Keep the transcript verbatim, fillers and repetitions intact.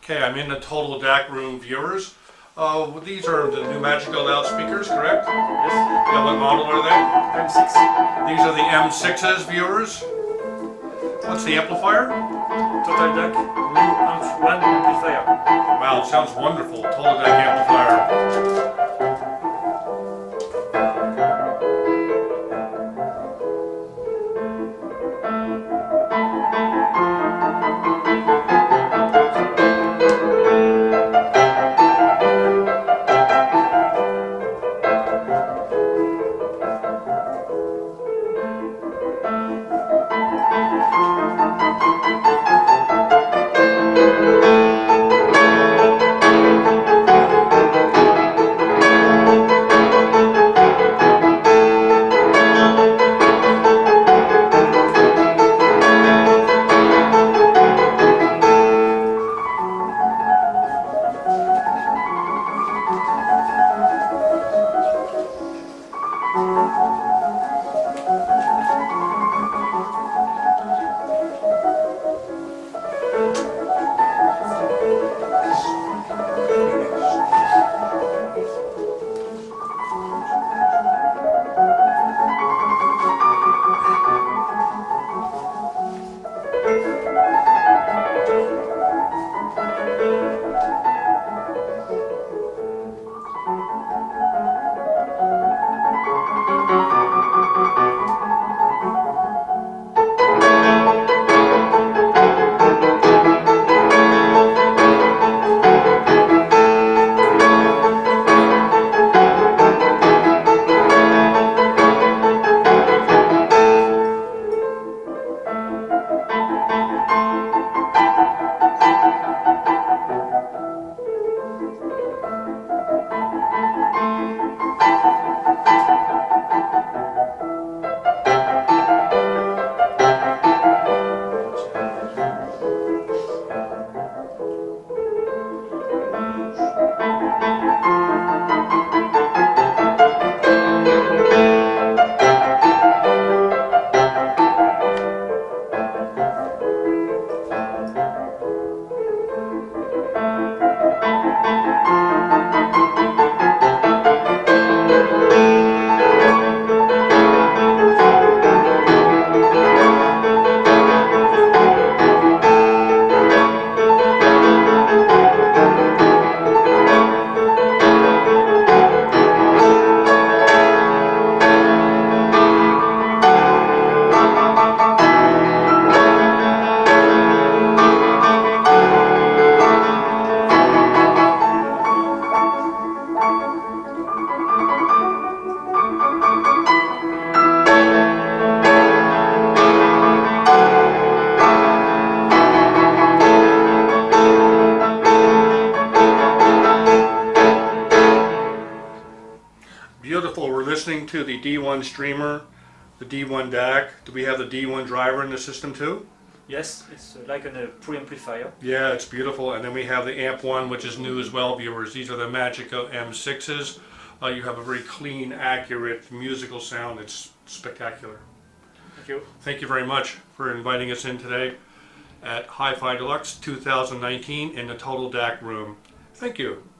Okay, I'm in the Totaldac room, viewers. Uh, these are the new Magico loudspeakers, correct? Yes. Yeah, what model are they? M six. These are the M sixes, viewers. What's the amplifier? Totaldac new amp one amplifier. Wow, it sounds wonderful. Totaldac amplifier. Beautiful. We're listening to the D one streamer, the D one D A C. Do we have the D one driver in the system too? Yes, it's uh, like a uh, preamplifier. Yeah, it's beautiful. And then we have the Amp one, which is new as well, viewers. These are the Magico M sixes. Uh, you have a very clean, accurate musical sound. It's spectacular. Thank you. Thank you very much for inviting us in today at HiFi Deluxe two thousand nineteen in the Totaldac room. Thank you.